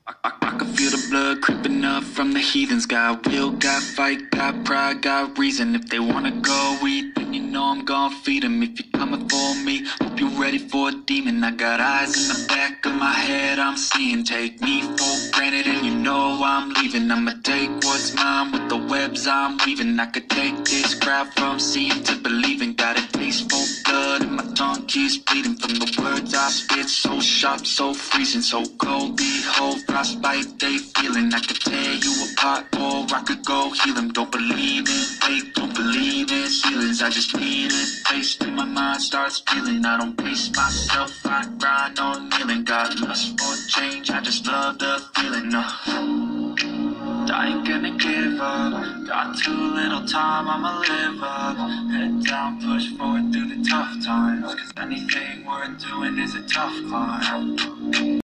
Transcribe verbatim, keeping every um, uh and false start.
I, I can feel the blood creeping up from the heathens. Got will, got fight, got pride, got reason. If they wanna go eat, then you know I'm gonna feed them. If you're coming for me, hope you're ready for a demon. I got eyes in the back of my head, I'm seeing. Take me for granted and you know I'm leaving. I'ma take what's mine with the webs I'm weaving. I could take this crowd from seeing to believing. Got a taste for blood and my tongue keeps bleeding from the words I spit. So sharp, so freezing, so cold. Behold, frostbite they feeling. I could tear you apart or I could go heal them. Don't believe in fate, don't believe in ceilings. I just need a taste and my mind starts feeling. I don't pace myself, I grind on kneeling. Got lust for change, I just love the feeling. No, I ain't gonna give up. Got too little time, I'ma live up. Head down, push forward through the tough times. Cause anything worth doing is a tough climb.